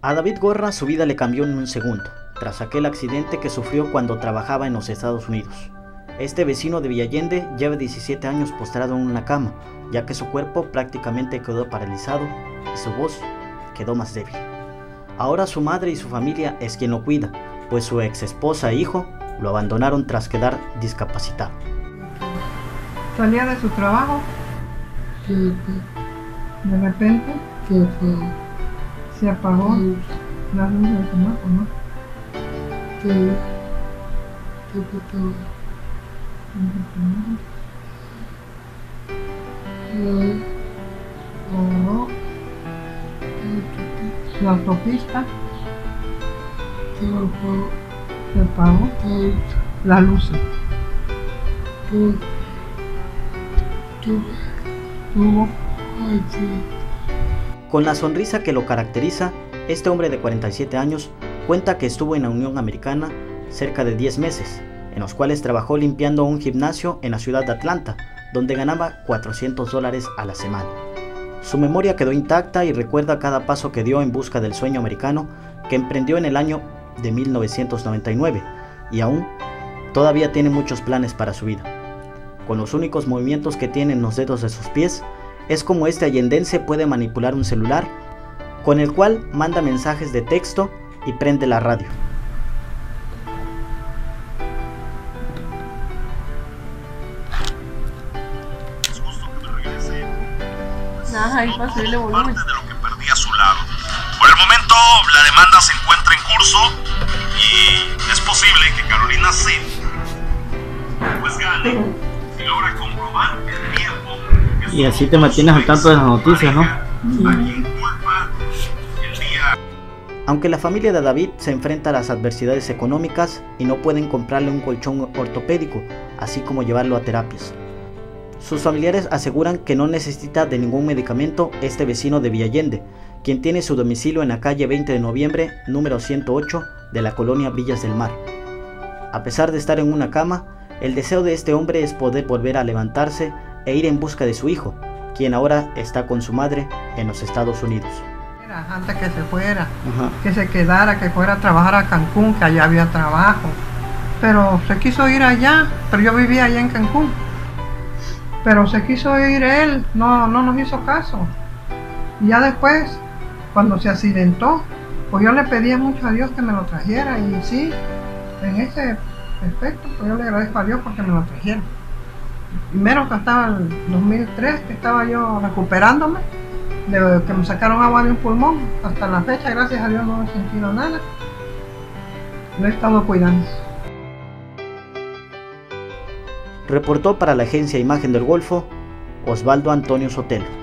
A David Gorra su vida le cambió en un segundo, tras aquel accidente que sufrió cuando trabajaba en los Estados Unidos. Este vecino de Villallende lleva 17 años postrado en una cama, ya que su cuerpo prácticamente quedó paralizado y su voz quedó más débil. Ahora su madre y su familia es quien lo cuida, pues su ex esposa e hijo lo abandonaron tras quedar discapacitado. ¿Salía de su trabajo? Sí, De repente sí, se apagó sí, la luz del semáforo, sí, sí, sí, ¿no? La autopista se apagó, las luces. Hubo Con la sonrisa que lo caracteriza, este hombre de 47 años cuenta que estuvo en la Unión Americana cerca de 10 meses, en los cuales trabajó limpiando un gimnasio en la ciudad de Atlanta, donde ganaba $400 a la semana. Su memoria quedó intacta y recuerda cada paso que dio en busca del sueño americano que emprendió en el año de 1999 y aún todavía tiene muchos planes para su vida. Con los únicos movimientos que tiene en los dedos de sus pies, es como este allendense puede manipular un celular, con el cual manda mensajes de texto y prende la radio. Es justo que me regrese. Ajá, imposible volumen. Parte de lo que perdí a su lado. Por el momento, la demanda se encuentra en curso y es posible que Carolina sí pues gane y logra comprobar el tiempo que Y así te mantienes al tanto de las noticias, ¿no? a quien culpa el día. Aunque la familia de David se enfrenta a las adversidades económicas y no pueden comprarle un colchón ortopédico, así como llevarlo a terapias. Sus familiares aseguran que no necesita de ningún medicamento este vecino de Villallende, quien tiene su domicilio en la calle 20 de noviembre, número 108 de la colonia Villas del Mar. A pesar de estar en una cama, el deseo de este hombre es poder volver a levantarse e ir en busca de su hijo, quien ahora está con su madre en los Estados Unidos. Antes que se fuera, que se quedara, que fuera a trabajar a Cancún, que allá había trabajo. Pero se quiso ir allá, pero yo vivía allá en Cancún. Pero se quiso ir él, no nos hizo caso. Y ya después, cuando se accidentó, pues yo le pedía mucho a Dios que me lo trajera. Y sí, en ese aspecto, pues yo le agradezco a Dios porque me lo trajeron. Primero que estaba en 2003, que estaba yo recuperándome, de que me sacaron agua de un pulmón. Hasta la fecha, gracias a Dios, no he sentido nada. Lo he estado cuidando. Reportó para la agencia Imagen del Golfo, Osvaldo Antonio Sotelo.